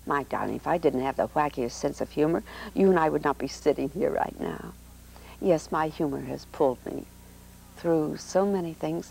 My darling, if I didn't have the wackiest sense of humor, you and I would not be sitting here right now. Yes, my humor has pulled me through so many things.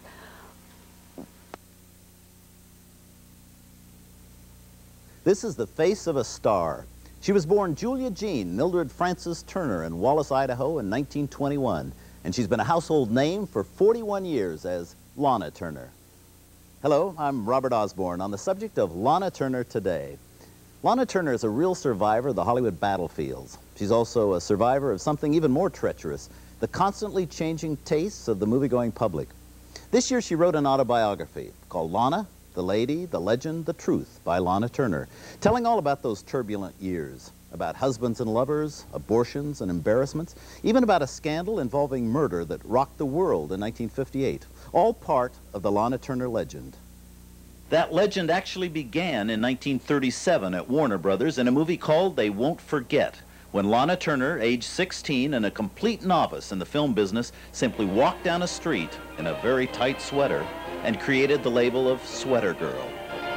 This is the face of a star. She was born Julia Jean Mildred Frances Turner in Wallace, Idaho in 1921, and she's been a household name for 41 years as Lana Turner. Hello, I'm Robert Osborne on the subject of Lana Turner today. Lana Turner is a real survivor of the Hollywood battlefields. She's also a survivor of something even more treacherous, the constantly changing tastes of the movie-going public. This year she wrote an autobiography called Lana, the Lady, the Legend, the Truth by Lana Turner, telling all about those turbulent years, about husbands and lovers, abortions and embarrassments, even about a scandal involving murder that rocked the world in 1958, all part of the Lana Turner legend. That legend actually began in 1937 at Warner Brothers in a movie called They Won't Forget, when Lana Turner, age 16 and a complete novice in the film business, simply walked down a street in a very tight sweater and created the label of Sweater Girl.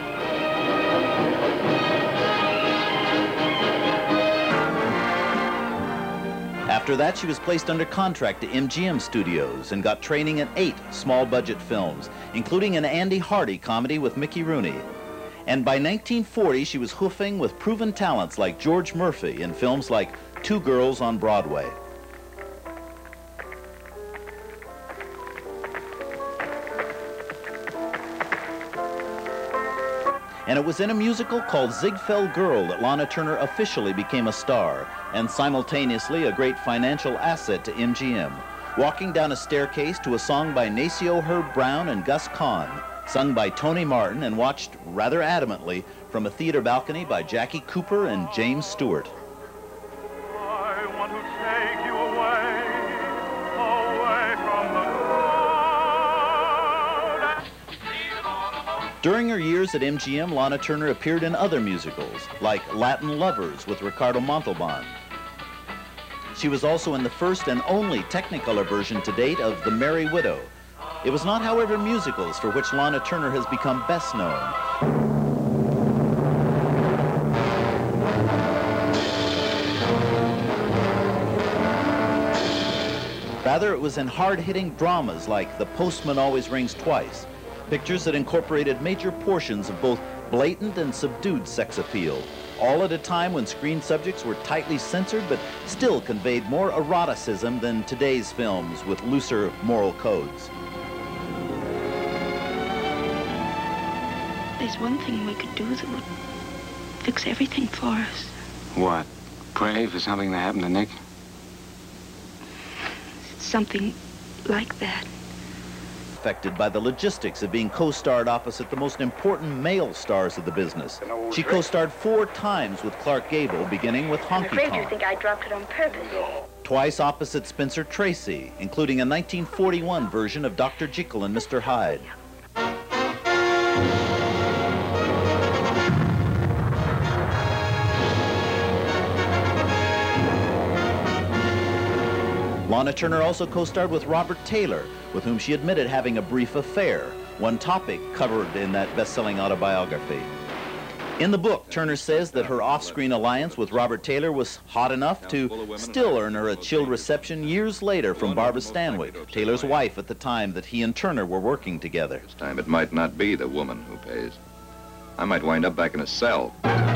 After that, she was placed under contract to MGM Studios and got training in 8 small-budget films, including an Andy Hardy comedy with Mickey Rooney. And by 1940, she was hoofing with proven talents like George Murphy in films like Two Girls on Broadway. And it was in a musical called Ziegfeld Girl that Lana Turner officially became a star and simultaneously a great financial asset to MGM, walking down a staircase to a song by Nacio Herb Brown and Gus Kahn, sung by Tony Martin and watched rather adamantly from a theater balcony by Jackie Cooper and James Stewart. I want to take you away, away from the crowd. During her years at MGM, Lana Turner appeared in other musicals, like Latin Lovers with Ricardo Montalban. She was also in the first and only Technicolor version to date of The Merry Widow. It was not, however, musicals for which Lana Turner has become best known. Rather, it was in hard-hitting dramas like The Postman Always Rings Twice, pictures that incorporated major portions of both blatant and subdued sex appeal, all at a time when screen subjects were tightly censored but still conveyed more eroticism than today's films with looser moral codes. There's one thing we could do that would fix everything for us. What? Pray for something to happen to Nick? Something like that. Affected by the logistics of being co-starred opposite the most important male stars of the business. She co-starred 4 times with Clark Gable, beginning with Honky Tonk. I'm afraid you think I dropped it on purpose. Twice opposite Spencer Tracy, including a 1941 version of Dr. Jekyll and Mr. Hyde. Lana Turner also co-starred with Robert Taylor, with whom she admitted having a brief affair, one topic covered in that best-selling autobiography. In the book, Turner says that her off-screen alliance with Robert Taylor was hot enough to still earn her a chilled reception years later from Barbara Stanwyck, Taylor's wife at the time that he and Turner were working together. This time it might not be the woman who pays. I might wind up back in a cell.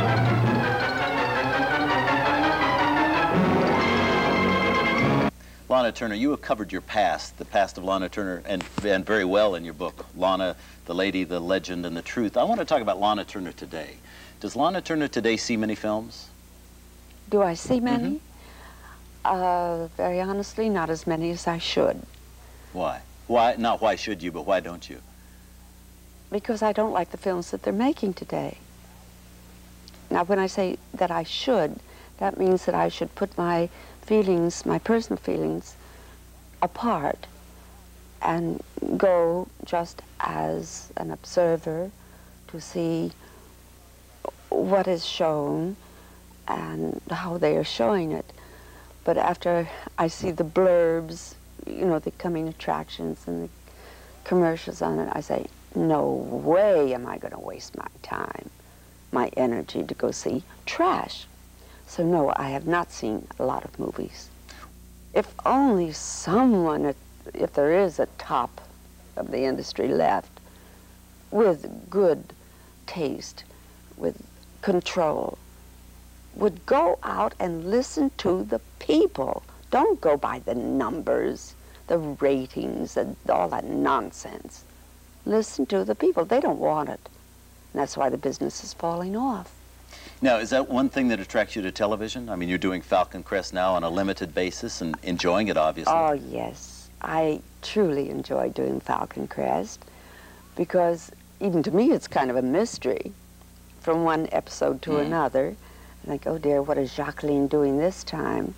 Lana Turner, you have covered your past, the past of Lana Turner, and very well in your book, Lana, the Lady, the Legend, and the Truth. I want to talk about Lana Turner today. Does Lana Turner today see many films? Do I see many? Very honestly, not as many as I should. Why? Why? Not why should you, but why don't you? Because I don't like the films that they're making today. Now, when I say that I should, that means that I should put my feelings, my personal feelings, apart and go just as an observer to see what is shown and how they are showing it. But after I see the blurbs, you know, the coming attractions and the commercials on it, I say, no way am I going to waste my time my energy to go see trash. So no, I have not seen a lot of movies. If only someone, if there is a top of the industry left, with good taste, with control, would go out and listen to the people. Don't go by the numbers, the ratings, and all that nonsense. Listen to the people. They don't want it. And that's why the business is falling off. Now, is that one thing that attracts you to television? I mean, you're doing Falcon Crest now on a limited basis and enjoying it, obviously. Oh, yes. I truly enjoy doing Falcon Crest because even to me it's kind of a mystery from one episode to another. Like, oh dear, what is Jacqueline doing this time?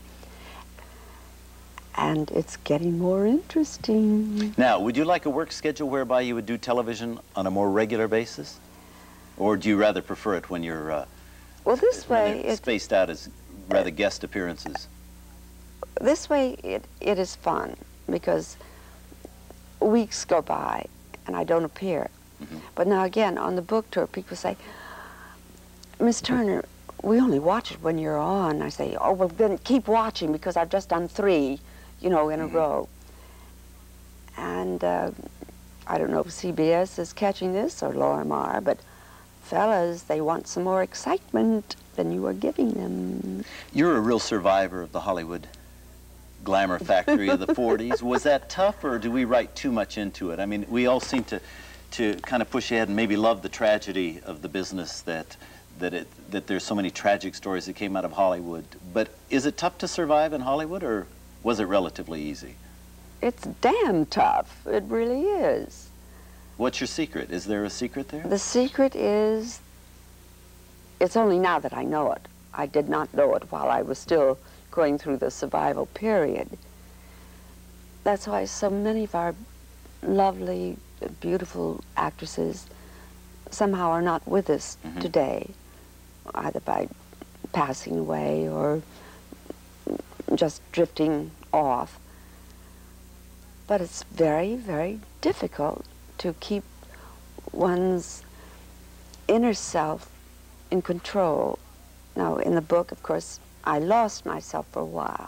And it's getting more interesting. Now, would you like a work schedule whereby you would do television on a more regular basis? Or do you rather prefer it when you're well, this way it's spaced out as rather guest appearances? This way it is fun because weeks go by and I don't appear. But now again, on the book tour, people say, Miss Turner, we only watch it when you're on. I say, oh, well, then keep watching because I've just done 3, you know, in a row. And I don't know if CBS is catching this or Laura Marr, but fellas, they want some more excitement than you are giving them. You're a real survivor of the Hollywood glamour factory of the 40s. Was that tough, or do we write too much into it? I mean, we all seem to kind of push ahead and maybe love the tragedy of the business that there's so many tragic stories that came out of Hollywood. But is it tough to survive in Hollywood, or was it relatively easy? It's damn tough. It really is. What's your secret? Is there a secret there? The secret is, it's only now that I know it. I did not know it while I was still going through the survival period. That's why so many of our lovely, beautiful actresses somehow are not with us today, either by passing away or just drifting off. But it's very, very difficult to keep one's inner self in control. Now, in the book, of course, I lost myself for a while,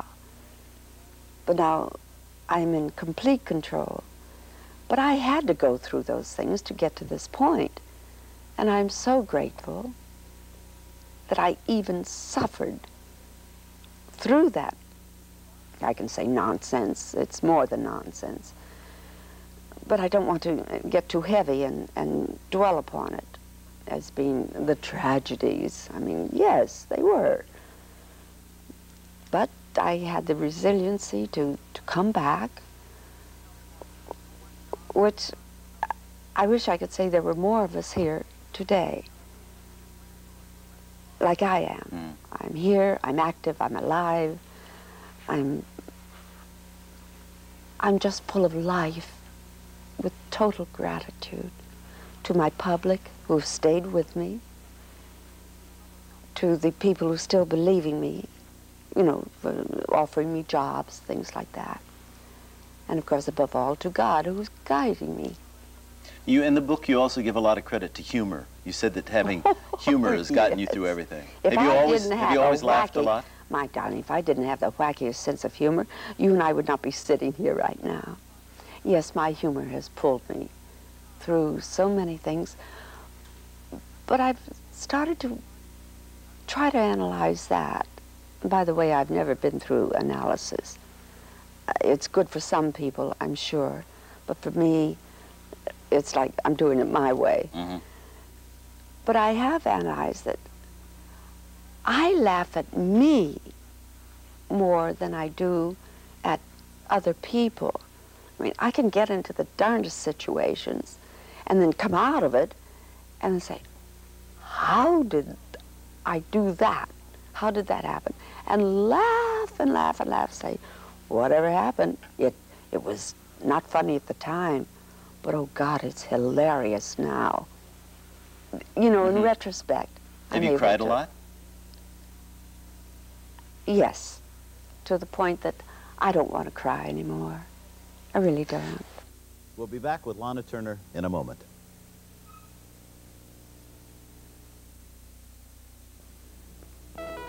but now I'm in complete control. But I had to go through those things to get to this point, and I'm so grateful that I even suffered through that. I can say nonsense, it's more than nonsense. But I don't want to get too heavy and dwell upon it as being the tragedies. I mean, yes, they were. But I had the resiliency to come back, which I wish I could say there were more of us here today, like I am. I'm here, I'm active, I'm alive, I'm just full of life, with total gratitude to my public who have stayed with me, to the people who still believe in me, you know, for offering me jobs, things like that. And of course, above all, to God who's guiding me. You, in the book, you also give a lot of credit to humor. You said that having humor has gotten you through everything. If have you I always laughed a lot? My darling, if I didn't have the wackiest sense of humor, you and I would not be sitting here right now. Yes, my humor has pulled me through so many things, but I've started to try to analyze that. By the way, I've never been through analysis. It's good for some people, I'm sure, but for me, it's like I'm doing it my way. But I have analyzed it. I laugh at me more than I do at other people. I mean, I can get into the darndest situations and then come out of it and say, how did I do that? How did that happen? And laugh and laugh and laugh, say, whatever happened, it was not funny at the time, but oh God, it's hilarious now. You know, in retrospect. Have you cried a lot? Yes, to the point that I don't want to cry anymore. I really don't. We'll be back with Lana Turner in a moment.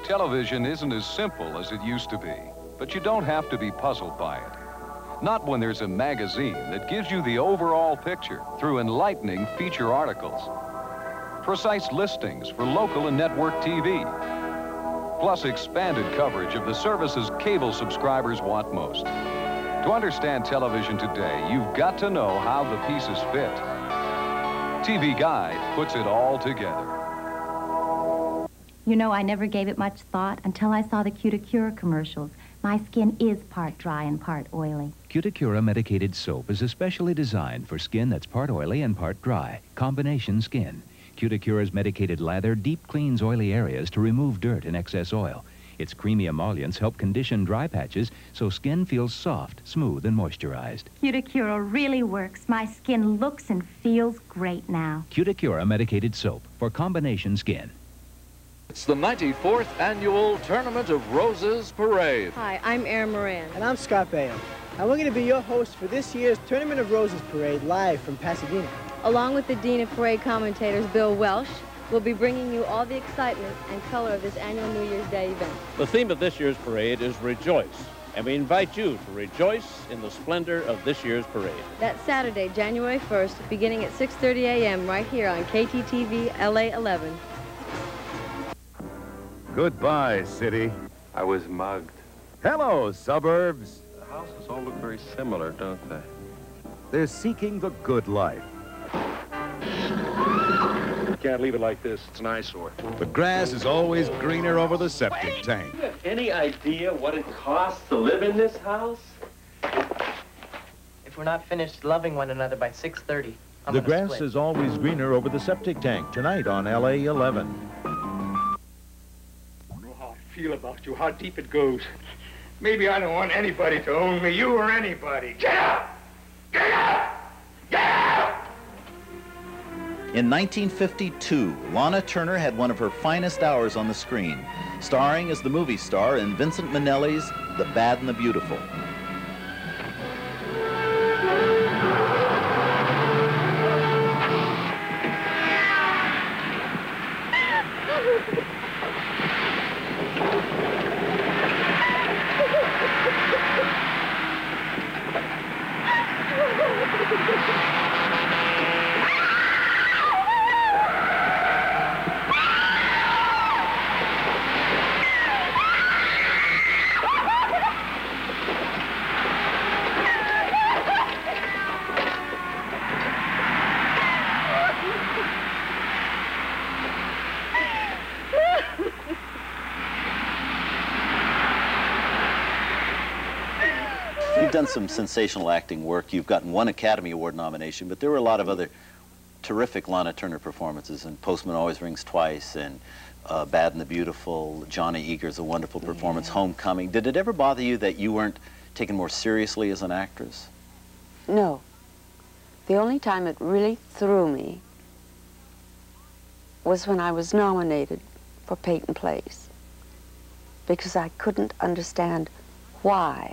Television isn't as simple as it used to be, but you don't have to be puzzled by it. Not when there's a magazine that gives you the overall picture through enlightening feature articles. Precise listings for local and network TV. Plus expanded coverage of the services cable subscribers want most. To understand television today, you've got to know how the pieces fit. TV Guide puts it all together. You know, I never gave it much thought until I saw the Cuticura commercials. My skin is part dry and part oily. Cuticura medicated soap is especially designed for skin that's part oily and part dry. Combination skin. Cuticura's medicated lather deep cleans oily areas to remove dirt and excess oil. Its creamy emollients help condition dry patches so skin feels soft, smooth, and moisturized. Cuticura really works. My skin looks and feels great now. Cuticura medicated soap for combination skin. It's the 94th Annual Tournament of Roses Parade. Hi, I'm Erin Moran. And I'm Scott Baio. And we're going to be your host for this year's Tournament of Roses Parade live from Pasadena. Along with the Dean of Parade commentators, Bill Welsh, we'll be bringing you all the excitement and color of this annual New Year's Day event. The theme of this year's parade is Rejoice, and we invite you to rejoice in the splendor of this year's parade. That's Saturday, January 1st, beginning at 6:30 a.m. right here on KTTV LA 11. Goodbye, city. I was mugged. Hello, suburbs. The houses all look very similar, don't they? They're seeking the good life. You can't leave it like this. It's an eyesore. The grass is always greener over the septic tank. Do you have any idea what it costs to live in this house? If we're not finished loving one another by 6:30, The grass is always greener over the septic tank. Tonight on LA 11. Feel about you, how deep it goes. Maybe I don't want anybody to own me, you or anybody. Get out! Get out! Get out! In 1952, Lana Turner had one of her finest hours on the screen, starring as the movie star in Vincent Minnelli's The Bad and the Beautiful. You've done some sensational acting work. You've gotten one Academy Award nomination, but there were a lot of other terrific Lana Turner performances, and Postman Always Rings Twice, and Bad and the Beautiful, Johnny Eager's a wonderful performance, Homecoming. Did it ever bother you that you weren't taken more seriously as an actress? No. The only time it really threw me was when I was nominated for Peyton Place, because I couldn't understand why.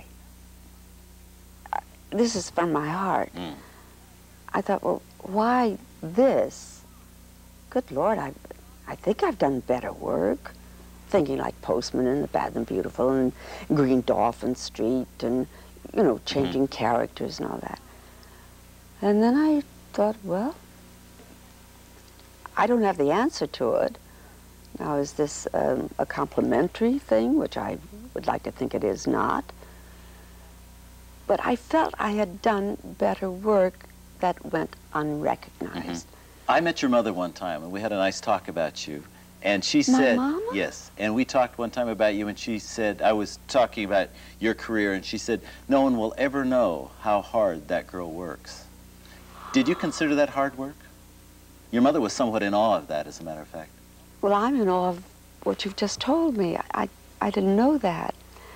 This is from my heart. I thought, well, why this? Good Lord, I think I've done better work. Thinking like Postman and The Bad and the Beautiful and Green Dolphin Street and, you know, changing characters and all that. And then I thought, well, I don't have the answer to it. Now, is this a complimentary thing, which I would like to think it is not? But I felt I had done better work that went unrecognized. I met your mother one time, and we had a nice talk about you. And she My said, mama? yes, and we talked one time about you, and she said, I was talking about your career, and she said, no one will ever know how hard that girl works. Did you consider that hard work? Your mother was somewhat in awe of that, as a matter of fact. Well, I'm in awe of what you've just told me. I didn't know that.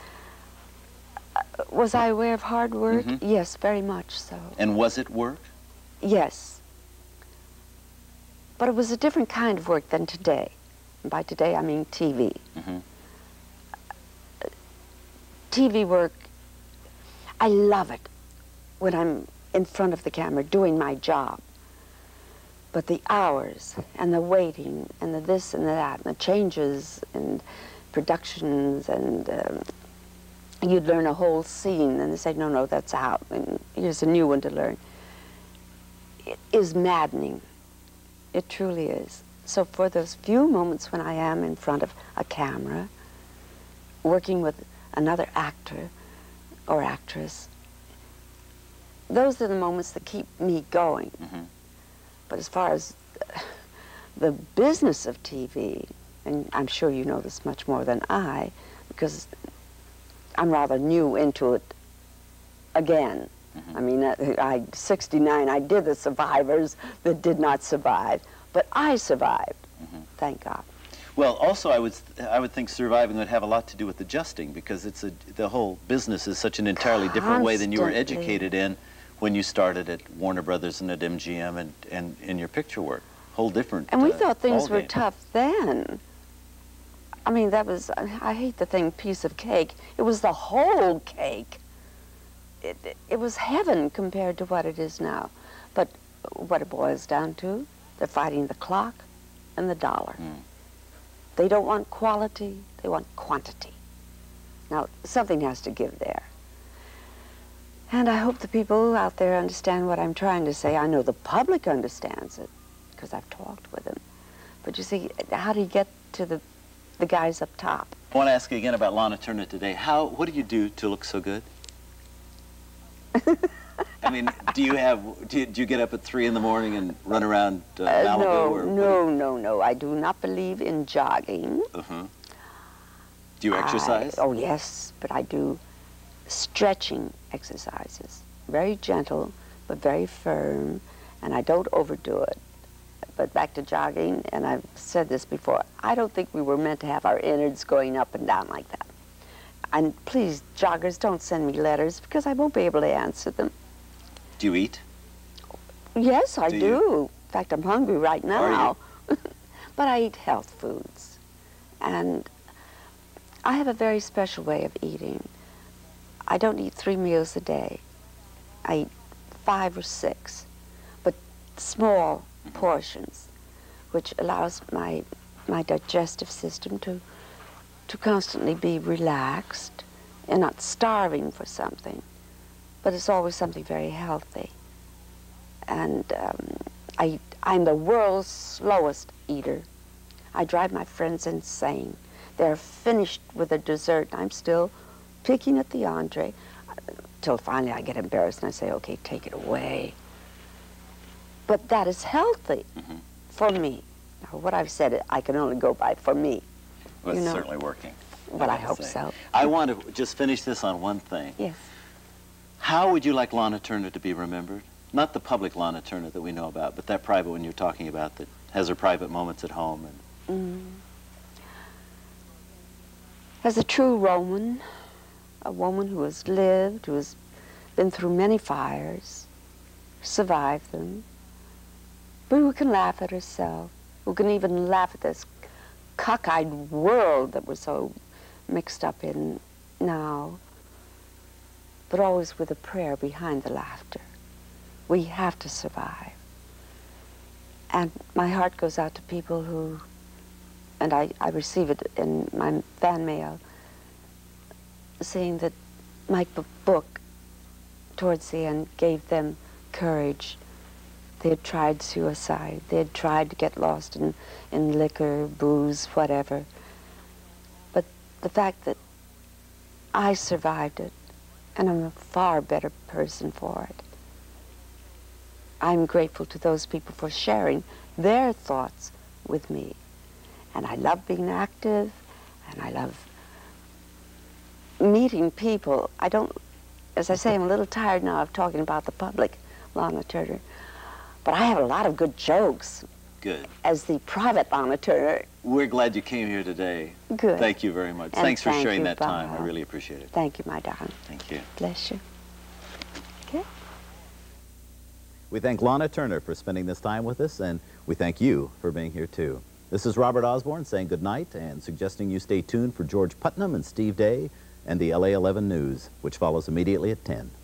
Was I aware of hard work? Yes, very much so. And was it work? Yes. But it was a different kind of work than today. And by today, I mean TV. TV work, I love it when I'm in front of the camera doing my job. But the hours and the waiting and the this and the that and the changes and productions, and you'd learn a whole scene, and they say, no, that's out, and here's a new one to learn. It is maddening. It truly is. So for those few moments when I am in front of a camera, working with another actor or actress, those are the moments that keep me going. But as far as the business of TV, and I'm sure you know this much more than I, because I'm rather new into it again. I mean, 69, I did the survivors that did not survive, but I survived, thank God. Well, also I would think surviving would have a lot to do with adjusting, because the whole business is such an entirely different way than you were educated in when you started at Warner Brothers and at MGM and in your picture work. Whole different. And we thought things were tough then. I mean, that was, I hate the thing piece of cake. It was the whole cake. It was heaven compared to what it is now. But what it boils down to, they're fighting the clock and the dollar. They don't want quality, they want quantity. Now, something has to give there. And I hope the people out there understand what I'm trying to say. I know the public understands it, because I've talked with them. But you see, how do you get to the guys up top? I want to ask you again about Lana Turner today. What do you do to look so good? I mean, do you get up at 3 in the morning and run around Malibu? No. I do not believe in jogging. Do you exercise? Oh, yes, but I do stretching exercises. Very gentle, but very firm, and I don't overdo it. But back to jogging, and I've said this before, I don't think we were meant to have our innards going up and down like that. And please, joggers, don't send me letters, because I won't be able to answer them. Do you eat? Yes, I do. In fact, I'm hungry right now. But I eat health foods. And I have a very special way of eating. I don't eat 3 meals a day. I eat 5 or 6, but small portions, which allows my digestive system to constantly be relaxed and not starving for something. But it's always something very healthy. And I'm the world's slowest eater. I drive my friends insane. They're finished with a dessert, and I'm still picking at the entree, till finally I get embarrassed and I say, okay, take it away. But that is healthy for me. Now, what I've said, I can only go by for me. Well, it's certainly working. Well, I hope so. I want to just finish this on one thing. Yes. How would you like Lana Turner to be remembered? Not the public Lana Turner that we know about, but that private one you're talking about that has her private moments at home. As a true Roman, a woman who has lived, who has been through many fires, survived them, but who can laugh at herself, who can even laugh at this cockeyed world that we're so mixed up in now, but always with a prayer behind the laughter. We have to survive. And my heart goes out to people who, and I receive it in my fan mail, saying that my book, towards the end, gave them courage. They had tried suicide. They had tried to get lost in liquor, booze, whatever. But the fact that I survived it, and I'm a far better person for it. I'm grateful to those people for sharing their thoughts with me. And I love being active, and I love meeting people. I don't, as I say, I'm a little tired now of talking about the public, Lana Turner. But I have a lot of good jokes. Good. As the private Lana Turner. We're glad you came here today. Good. Thank you very much. And thanks for sharing that Bob. time. I really appreciate it. Thank you, my darling. Thank you. Bless you. Okay. We thank Lana Turner for spending this time with us, and we thank you for being here, too. This is Robert Osborne saying good night and suggesting you stay tuned for George Putnam and Steve Day and the LA 11 News, which follows immediately at 10.